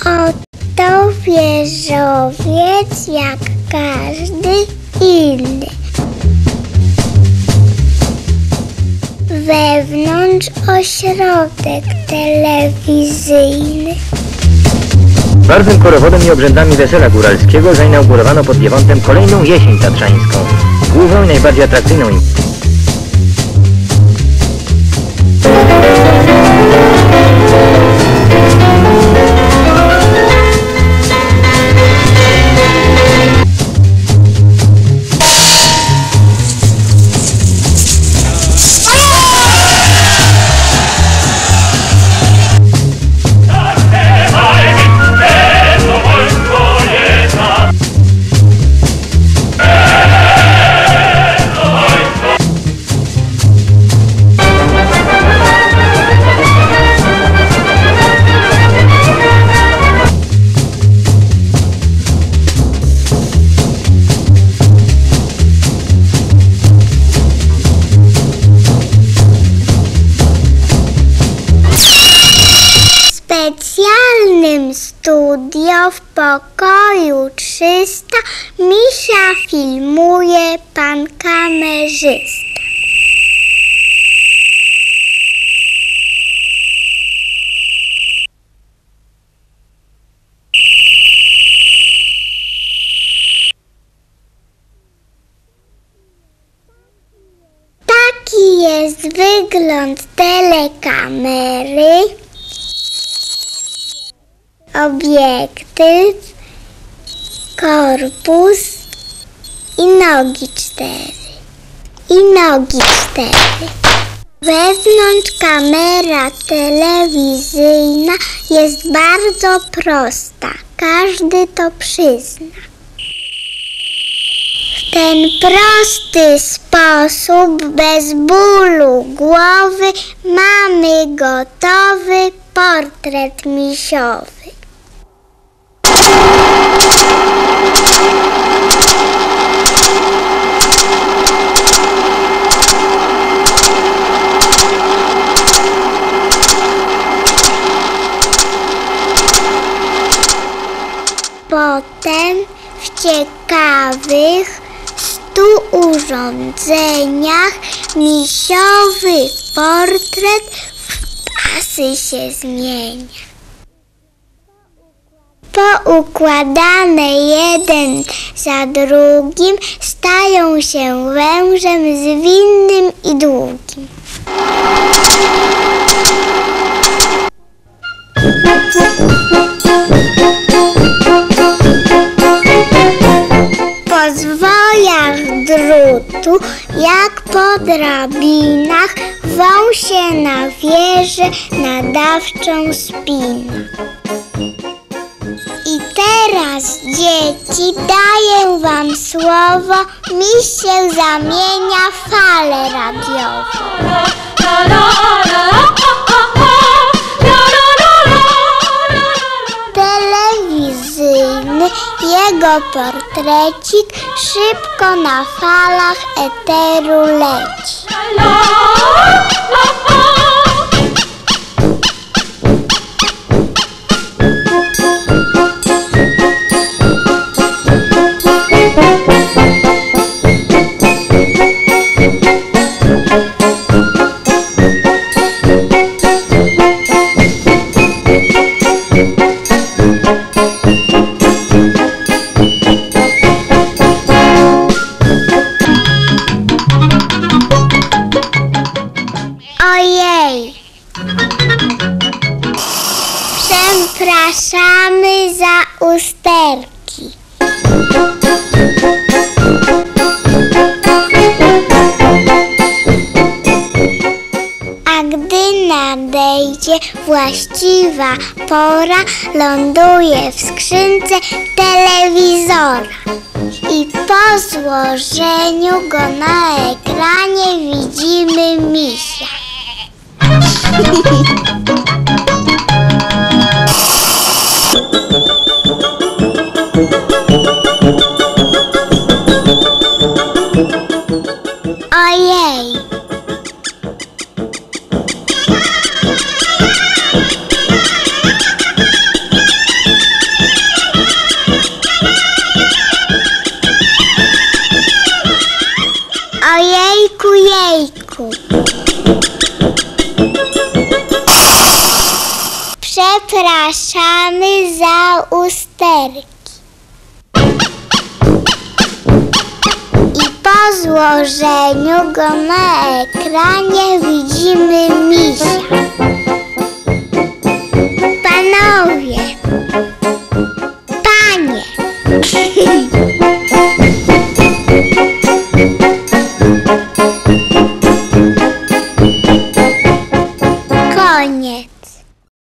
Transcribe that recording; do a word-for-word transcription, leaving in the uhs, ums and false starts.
Oto wieżowiec jak każdy inny. Wewnątrz ośrodek telewizyjny. Barwnym korowodem i obrzędami wesela góralskiego zainaugurowano pod Wiewontem kolejną jesień tatrzańską. Główną i najbardziej atrakcyjną W studio w pokoju trzysta Misia filmuje pan kamerzysta. Taki jest wygląd telekamery. Obiektyw, korpus i nogi cztery. I nogi cztery. Wewnątrz kamera telewizyjna jest bardzo prosta. Każdy to przyzna. W ten prosty sposób, bez bólu głowy, mamy gotowy portret misiowy. Potem w ciekawych stu urządzeniach misiowy portret w pasy się zmienia. Poukładane jeden za drugim stają się wężem zwinnym i długim. Po zwojach drutu, jak po drabinach, wą się na wieżę nadawczą spina. I teraz, dzieci, daję wam słowo, miś się zamienia w falę radiową. Telewizyjny jego portrecik szybko na falach eteru leci. Ojej! Przepraszamy za usterki. A gdy nadejdzie właściwa pora, ląduje w skrzynce telewizora. I po złożeniu go na ekranie widzimy misia. Ojej! Zapraszamy za usterki. I po złożeniu go na ekranie widzimy misia.